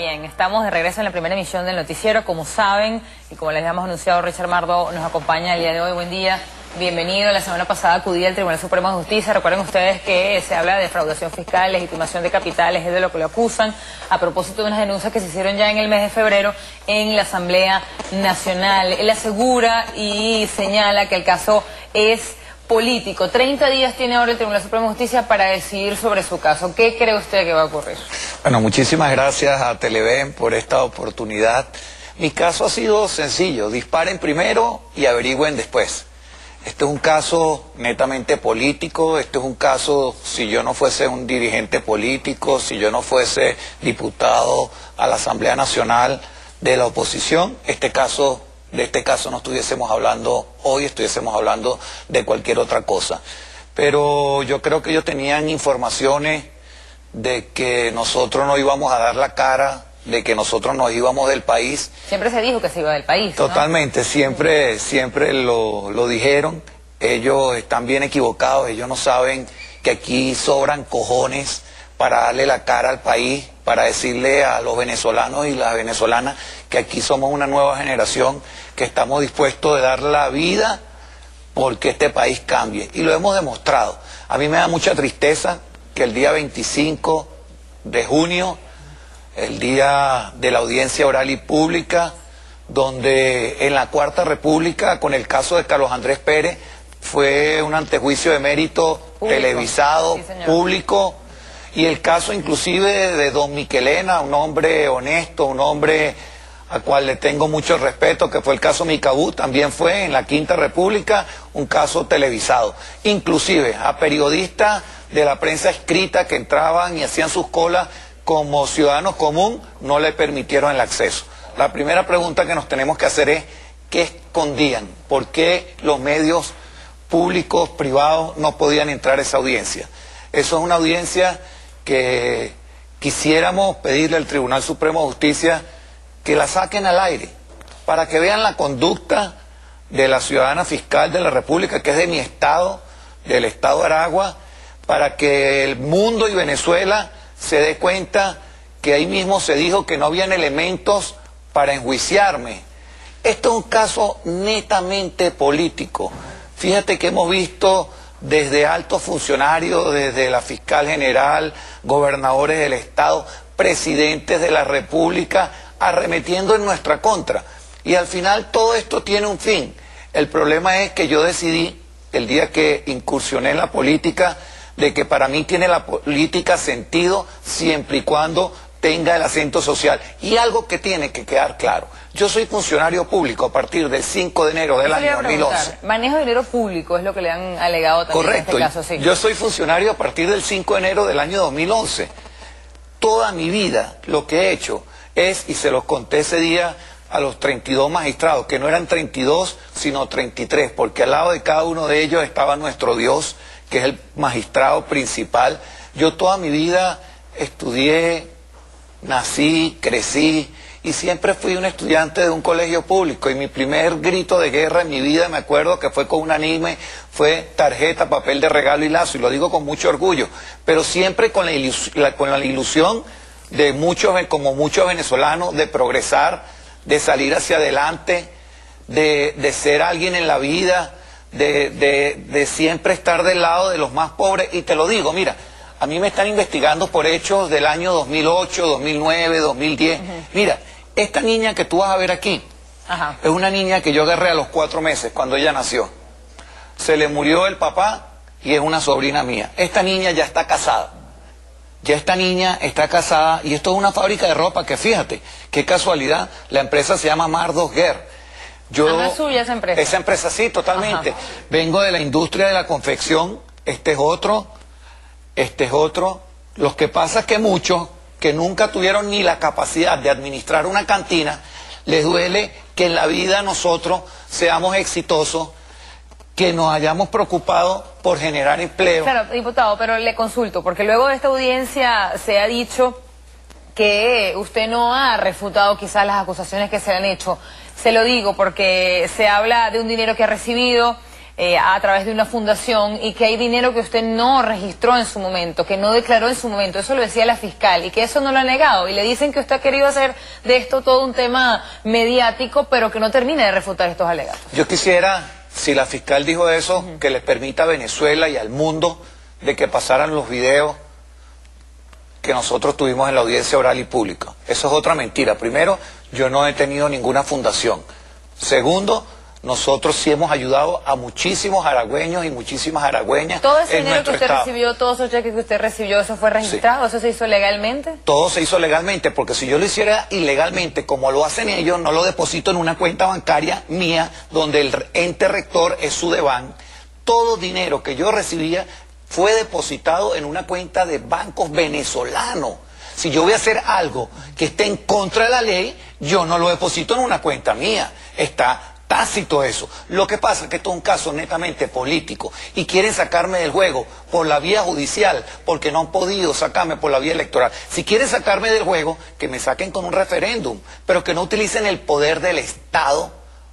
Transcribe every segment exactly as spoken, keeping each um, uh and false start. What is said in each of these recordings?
Bien, estamos de regreso en la primera emisión del noticiero. Como saben, y como les habíamos anunciado, Richard Mardo nos acompaña el día de hoy. Buen día, bienvenido. La semana pasada acudí al Tribunal Supremo de Justicia. Recuerden ustedes que se habla de defraudación fiscal, legitimación de capitales, es de lo que lo acusan, a propósito de unas denuncias que se hicieron ya en el mes de febrero en la Asamblea Nacional. Él asegura y señala que el caso es político. treinta días tiene ahora el Tribunal Supremo de Justicia para decidir sobre su caso. ¿Qué cree usted que va a ocurrir? Bueno, muchísimas gracias a Televen por esta oportunidad. Mi caso ha sido sencillo: disparen primero y averigüen después. Este es un caso netamente político, este es un caso, si yo no fuese un dirigente político, si yo no fuese diputado a la Asamblea Nacional de la oposición, este caso... de este caso no estuviésemos hablando hoy, estuviésemos hablando de cualquier otra cosa. Pero yo creo que ellos tenían informaciones de que nosotros no íbamos a dar la cara, de que nosotros nos íbamos del país. Siempre se dijo que se iba del país, ¿no? Totalmente, siempre, siempre lo, lo dijeron. Ellos están bien equivocados, ellos no saben que aquí sobran cojones para darle la cara al país, para decirle a los venezolanos y las venezolanas que aquí somos una nueva generación, que estamos dispuestos a dar la vida porque este país cambie. Y lo hemos demostrado. A mí me da mucha tristeza que el día veinticinco de junio, el día de la audiencia oral y pública, donde en la Cuarta República, con el caso de Carlos Andrés Pérez, fue un antejuicio de mérito público, televisado, sí, público, y el caso inclusive de don Miquelena, un hombre honesto, un hombre al cual le tengo mucho respeto, que fue el caso Micabú, también fue en la Quinta República un caso televisado. Inclusive a periodistas de la prensa escrita que entraban y hacían sus colas como ciudadanos común, no le permitieron el acceso. La primera pregunta que nos tenemos que hacer es, ¿qué escondían? ¿Por qué los medios públicos, privados, no podían entrar a esa audiencia? Eso es una audiencia que quisiéramos pedirle al Tribunal Supremo de Justicia que la saquen al aire, para que vean la conducta de la ciudadana fiscal de la República, que es de mi estado, del estado de Aragua, para que el mundo y Venezuela se dé cuenta que ahí mismo se dijo que no habían elementos para enjuiciarme. Esto es un caso netamente político. Fíjate que hemos visto desde altos funcionarios, desde la fiscal general, gobernadores del estado, presidentes de la República, arremetiendo en nuestra contra. Y al final todo esto tiene un fin. El problema es que yo decidí, el día que incursioné en la política, de que para mí tiene la política sentido siempre y cuando tenga el acento social. Y algo que tiene que quedar claro: yo soy funcionario público a partir del cinco de enero del año dos mil once. Manejo de dinero público es lo que le han alegado también. Correcto, en este caso, sí. Yo soy funcionario a partir del cinco de enero del año dos mil once. Toda mi vida lo que he hecho es, y se los conté ese día a los treinta y dos magistrados, que no eran treinta y dos, sino treinta y tres, porque al lado de cada uno de ellos estaba nuestro Dios, que es el magistrado principal. Yo toda mi vida estudié, nací, crecí, y siempre fui un estudiante de un colegio público, y mi primer grito de guerra en mi vida, me acuerdo que fue con un anime, fue tarjeta, papel de regalo y lazo, y lo digo con mucho orgullo, pero siempre con la, ilus la, con la ilusión de muchos, como muchos venezolanos, de progresar, de salir hacia adelante, de, de ser alguien en la vida, de, de, de siempre estar del lado de los más pobres. Y te lo digo, mira, a mí me están investigando por hechos del año dos mil ocho, dos mil nueve, dos mil diez. Uh-huh. Mira, esta niña que tú vas a ver aquí, uh-huh, es una niña que yo agarré a los cuatro meses cuando ella nació. Se le murió el papá y es una sobrina mía. Esta niña ya está casada. Ya esta niña está casada, y esto es una fábrica de ropa que, fíjate, qué casualidad, la empresa se llama Mardos Guerre. Yo, ¿es suya esa empresa? Esa empresa sí, totalmente. Ajá. Vengo de la industria de la confección, este es otro, este es otro. Lo que pasa es que muchos que nunca tuvieron ni la capacidad de administrar una cantina, les duele que en la vida nosotros seamos exitosos, que nos hayamos preocupado por generar empleo. Claro, diputado, pero le consulto, porque luego de esta audiencia se ha dicho que usted no ha refutado quizás las acusaciones que se han hecho. Se lo digo porque se habla de un dinero que ha recibido, eh, a través de una fundación y que hay dinero que usted no registró en su momento, que no declaró en su momento, eso lo decía la fiscal, y que eso no lo ha negado, y le dicen que usted ha querido hacer de esto todo un tema mediático, pero que no termina de refutar estos alegatos. Yo quisiera, si la fiscal dijo eso, uh-huh. que le permita a Venezuela y al mundo de que pasaran los videos que nosotros tuvimos en la audiencia oral y pública. Eso es otra mentira. Primero, yo no he tenido ninguna fundación. Segundo, nosotros sí hemos ayudado a muchísimos aragüeños y muchísimas aragüeñas. ¿Todo ese dinero que usted estado. recibió, todos esos cheques que usted recibió, eso fue registrado? Sí. ¿Eso se hizo legalmente? Todo se hizo legalmente, porque si yo lo hiciera ilegalmente, como lo hacen ellos, no lo deposito en una cuenta bancaria mía, donde el ente rector es Sudeban. Todo dinero que yo recibía fue depositado en una cuenta de bancos venezolanos. Si yo voy a hacer algo que esté en contra de la ley, yo no lo deposito en una cuenta mía. Está tácito eso. Lo que pasa es que esto es un caso netamente político y quieren sacarme del juego por la vía judicial porque no han podido sacarme por la vía electoral. Si quieren sacarme del juego, que me saquen con un referéndum, pero que no utilicen el poder del Estado,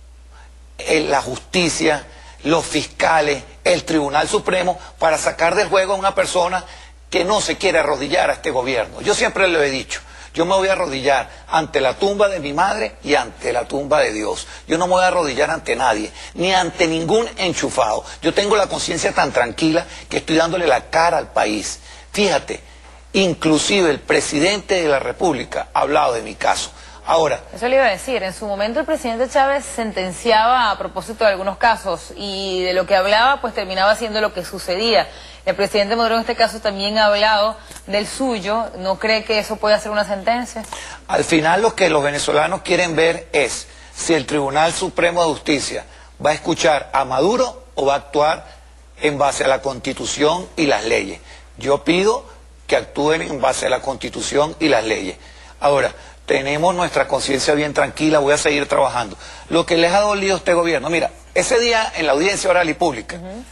la justicia, los fiscales, el Tribunal Supremo para sacar del juego a una persona que no se quiere arrodillar a este gobierno. Yo siempre lo he dicho. Yo me voy a arrodillar ante la tumba de mi madre y ante la tumba de Dios. Yo no me voy a arrodillar ante nadie, ni ante ningún enchufado. Yo tengo la conciencia tan tranquila que estoy dándole la cara al país. Fíjate, inclusive el presidente de la República ha hablado de mi caso. Ahora, eso le iba a decir, en su momento el presidente Chávez sentenciaba a propósito de algunos casos y de lo que hablaba pues terminaba siendo lo que sucedía. El presidente Maduro en este caso también ha hablado del suyo. ¿No cree que eso puede hacer una sentencia? Al final lo que los venezolanos quieren ver es si el Tribunal Supremo de Justicia va a escuchar a Maduro o va a actuar en base a la Constitución y las leyes. Yo pido que actúen en base a la Constitución y las leyes. Ahora, tenemos nuestra conciencia bien tranquila, voy a seguir trabajando. Lo que les ha dolido a este gobierno, mira, ese día en la audiencia oral y pública, uh-huh.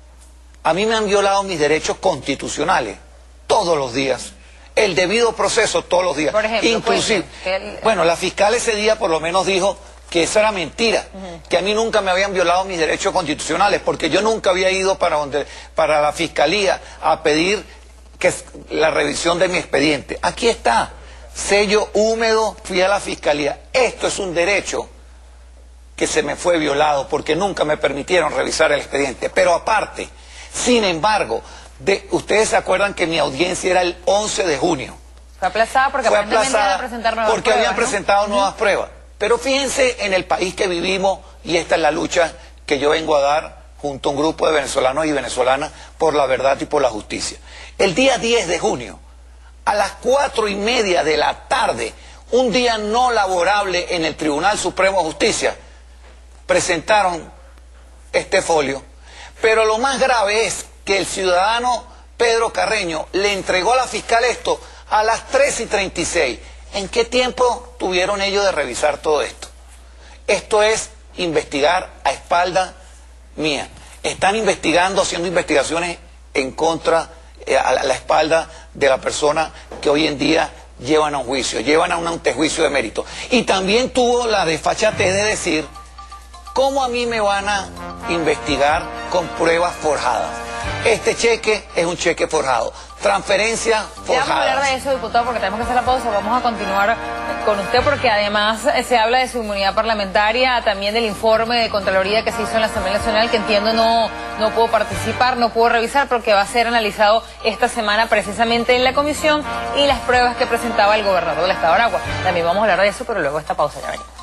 a mí me han violado mis derechos constitucionales todos los días, el debido proceso todos los días. Por ejemplo, inclusive, el... bueno, la fiscal ese día por lo menos dijo que eso era mentira, uh-huh. que a mí nunca me habían violado mis derechos constitucionales, porque yo nunca había ido para, donde, para la fiscalía a pedir que la revisión de mi expediente. Aquí está. Sello húmedo, fui a la fiscalía. Esto es un derecho que se me fue violado porque nunca me permitieron revisar el expediente. Pero aparte, sin embargo, de, ustedes se acuerdan que mi audiencia era el once de junio. Fue aplazada porque fue aparentemente aplazada iban a presentar nuevas porque pruebas, habían ¿no? presentado Uh-huh. nuevas pruebas. Pero fíjense en el país que vivimos y esta es la lucha que yo vengo a dar junto a un grupo de venezolanos y venezolanas por la verdad y por la justicia. El día diez de junio, a las cuatro y media de la tarde, un día no laborable en el Tribunal Supremo de Justicia, presentaron este folio. Pero lo más grave es que el ciudadano Pedro Carreño le entregó a la fiscal esto a las tres y treinta y seis. ¿En qué tiempo tuvieron ellos de revisar todo esto? Esto es investigar a espalda mía. Están investigando, haciendo investigaciones en contra a la espalda de la persona que hoy en día llevan a un juicio, llevan a un antejuicio de mérito. Y también tuvo la desfachatez de decir, ¿cómo a mí me van a investigar con pruebas forjadas? Este cheque es un cheque forjado, transferencia forjada. Ya vamos a hablar de eso, diputado, porque tenemos que hacer la pausa. Vamos a continuar con usted porque además se habla de su inmunidad parlamentaria, también del informe de Contraloría que se hizo en la Asamblea Nacional, que entiendo no, no puedo participar, no puedo revisar, porque va a ser analizado esta semana precisamente en la comisión y las pruebas que presentaba el gobernador del Estado de Aragua. También vamos a hablar de eso, pero luego esta pausa ya venimos.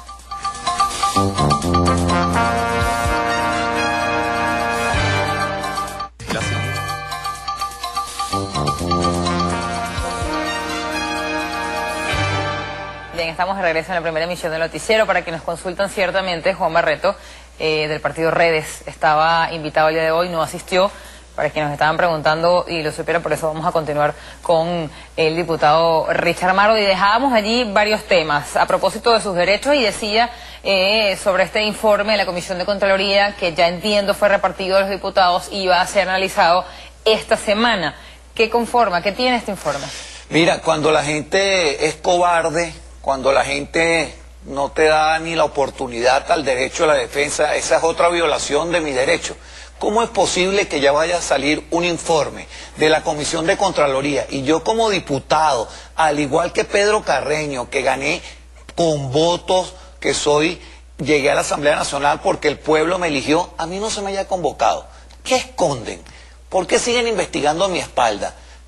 Bien, estamos de regreso en la primera emisión del noticiero. Para que nos consultan ciertamente, Juan Barreto, eh, del partido Redes, estaba invitado el día de hoy, no asistió. Para quienes nos estaban preguntando y lo supieran, por eso vamos a continuar con el diputado Richard Mardo. Y dejábamos allí varios temas a propósito de sus derechos y decía eh, sobre este informe de la Comisión de Contraloría, que ya entiendo fue repartido a los diputados y va a ser analizado esta semana. ¿Qué conforma? ¿Qué tiene este informe? Mira, cuando la gente es cobarde, cuando la gente no te da ni la oportunidad al derecho a la defensa. Esa es otra violación de mi derecho. ¿Cómo es posible que ya vaya a salir un informe de la Comisión de Contraloría y yo como diputado, al igual que Pedro Carreño, que gané con votos, que soy, llegué a la Asamblea Nacional porque el pueblo me eligió, a mí no se me haya convocado? ¿Qué esconden? ¿Por qué siguen investigando a mi espalda?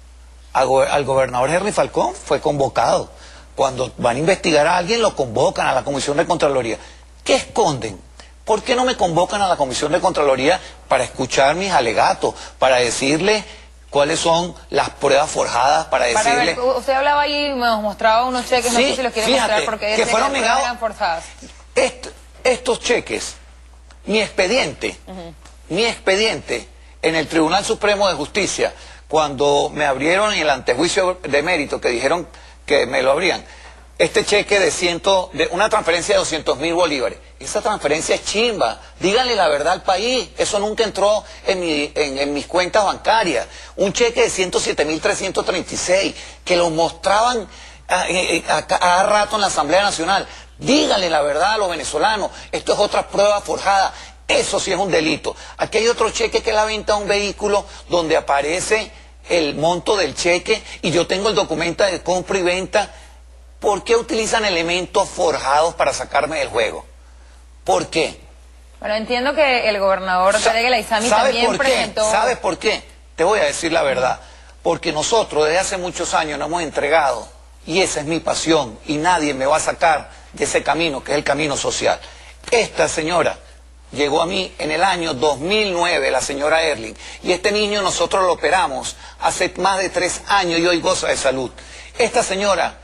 Al gobernador Henry Falcón fue convocado. Cuando van a investigar a alguien, lo convocan a la Comisión de Contraloría. ¿Qué esconden? ¿Por qué no me convocan a la Comisión de Contraloría para escuchar mis alegatos, para decirle cuáles son las pruebas forjadas, para decirle... Para ver, usted hablaba ahí y nos mostraba unos cheques, sí, no sé si los quiere fíjate, mostrar porque que fueron que negados. eran forzadas. Est, estos cheques, mi expediente, uh-huh. mi expediente en el Tribunal Supremo de Justicia, cuando me abrieron en el antejuicio de mérito, que dijeron que me lo abrían, este cheque de, ciento, de una transferencia de doscientos mil bolívares, esa transferencia es chimba, díganle la verdad al país, eso nunca entró en, mi, en, en mis cuentas bancarias. Un cheque de ciento siete mil trescientos treinta y seis, que lo mostraban a, a, a cada rato en la Asamblea Nacional, díganle la verdad a los venezolanos, esto es otra prueba forjada, eso sí es un delito. Aquí hay otro cheque que es la venta de un vehículo donde aparece el monto del cheque y yo tengo el documento de compra y venta. ¿Por qué utilizan elementos forjados para sacarme del juego? ¿Por qué? Bueno, entiendo que el gobernador Tarek El Aissami también por presentó... qué? ¿Sabes por qué? Te voy a decir la verdad. Porque nosotros desde hace muchos años nos hemos entregado, y esa es mi pasión, y nadie me va a sacar de ese camino, que es el camino social. Esta señora llegó a mí en el año dos mil nueve, la señora Erling, y este niño nosotros lo operamos hace más de tres años y hoy goza de salud. Esta señora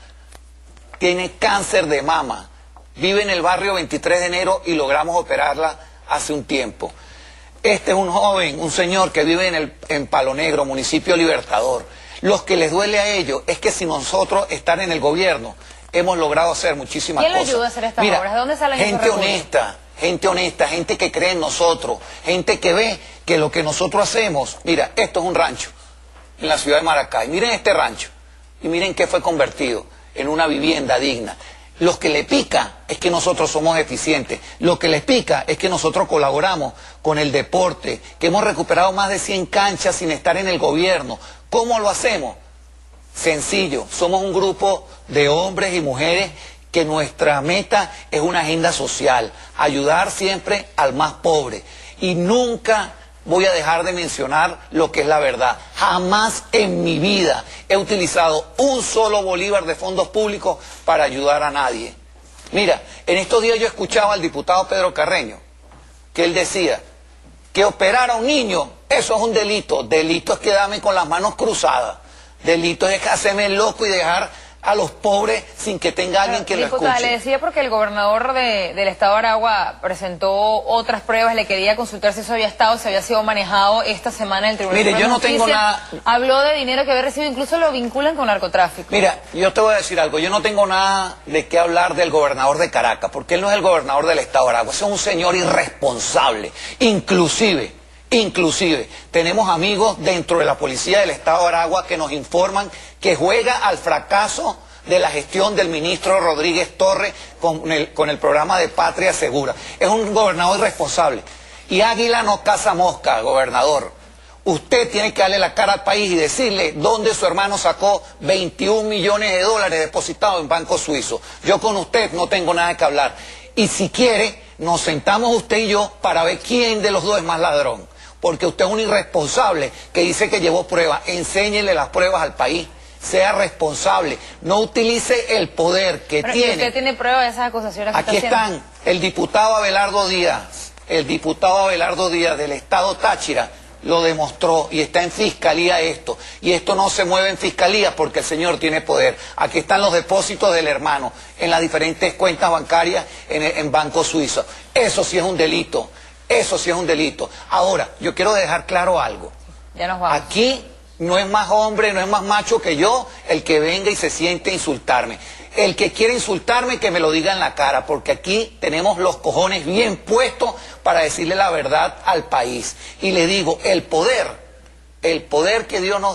tiene cáncer de mama, vive en el barrio veintitrés de enero y logramos operarla hace un tiempo. Este es un joven, un señor que vive en, el, en Palo Negro, municipio Libertador. Lo que les duele a ellos es que si nosotros estar en el gobierno hemos logrado hacer muchísimas cosas. ¿Quién le ayuda a hacer estas Mira, obras? ¿De dónde salen gente esos honesta, gente honesta, gente que cree en nosotros, gente que ve que lo que nosotros hacemos, mira, esto es un rancho en la ciudad de Maracay, miren este rancho y miren qué fue convertido en una vivienda digna. Lo que le pica es que nosotros somos eficientes, lo que les pica es que nosotros colaboramos con el deporte, que hemos recuperado más de cien canchas sin estar en el gobierno. ¿Cómo lo hacemos? Sencillo, somos un grupo de hombres y mujeres que nuestra meta es una agenda social, ayudar siempre al más pobre y nunca voy a dejar de mencionar lo que es la verdad. Jamás en mi vida he utilizado un solo bolívar de fondos públicos para ayudar a nadie. Mira, en estos días yo escuchaba al diputado Pedro Carreño, que él decía que operar a un niño, eso es un delito. Delito es quedarme con las manos cruzadas. Delito es hacerme loco y dejar a los pobres sin que tenga alguien que lo escuche. Le decía porque el gobernador de, del estado de Aragua presentó otras pruebas, le quería consultar si eso había estado, si había sido manejado esta semana en el Tribunal Mire, yo no tengo nada... Habló de dinero que había recibido, incluso lo vinculan con narcotráfico. Mira, yo te voy a decir algo, yo no tengo nada de qué hablar del gobernador de Caracas, porque él no es el gobernador del estado de Aragua, es un señor irresponsable, inclusive... Inclusive, tenemos amigos dentro de la policía del estado de Aragua que nos informan que juega al fracaso de la gestión del ministro Rodríguez Torres con el, con el programa de Patria Segura. Es un gobernador irresponsable. Y águila no caza mosca, gobernador. Usted tiene que darle la cara al país y decirle dónde su hermano sacó veintiún millones de dólares depositados en bancos suizos. Yo con usted no tengo nada que hablar. Y si quiere, nos sentamos usted y yo para ver quién de los dos es más ladrón. Porque usted es un irresponsable que dice que llevó pruebas. Enséñele las pruebas al país. Sea responsable. No utilice el poder que Pero tiene. ¿Usted tiene pruebas de esas acusaciones que Aquí está están. haciendo? El diputado Abelardo Díaz. El diputado Abelardo Díaz del estado Táchira lo demostró y está en fiscalía esto. Y esto no se mueve en fiscalía porque el señor tiene poder. Aquí están los depósitos del hermano en las diferentes cuentas bancarias en, en bancos suizos. Eso sí es un delito. Eso sí es un delito. Ahora, yo quiero dejar claro algo. Ya nos vamos. Aquí no es más hombre, no es más macho que yo el que venga y se siente a insultarme. El que quiere insultarme, que me lo diga en la cara, porque aquí tenemos los cojones bien puestos para decirle la verdad al país. Y le digo, el poder, el poder que Dios nos da,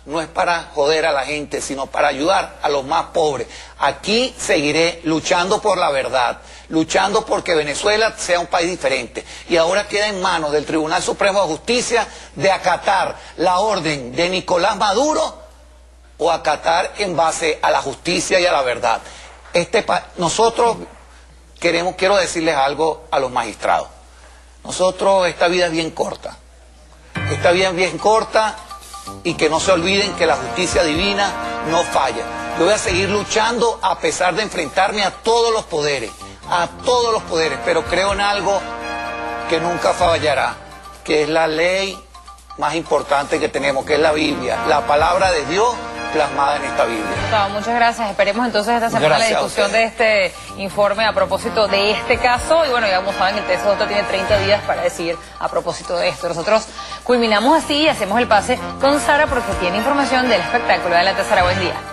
no es para joder a la gente, sino para ayudar a los más pobres. Aquí seguiré luchando por la verdad, luchando porque Venezuela sea un país diferente. Y ahora queda en manos del Tribunal Supremo de Justicia de acatar la orden de Nicolás Maduro o acatar en base a la justicia y a la verdad. Este pa nosotros queremos, quiero decirles algo a los magistrados. Nosotros, esta vida es bien corta. Esta vida es bien corta y que no se olviden que la justicia divina no falla. Yo voy a seguir luchando a pesar de enfrentarme a todos los poderes, a todos los poderes, pero creo en algo que nunca fallará, que es la ley más importante que tenemos, que es la Biblia, la palabra de Dios plasmada en esta Biblia. Gustavo, muchas gracias. Esperemos entonces esta semana Gracias la discusión de este informe a propósito de este caso. Y bueno, ya como saben, el T S J tiene treinta días para decidir a propósito de esto. Nosotros culminamos así y hacemos el pase con Sara porque tiene información del espectáculo. Adelante, Sara, buen día.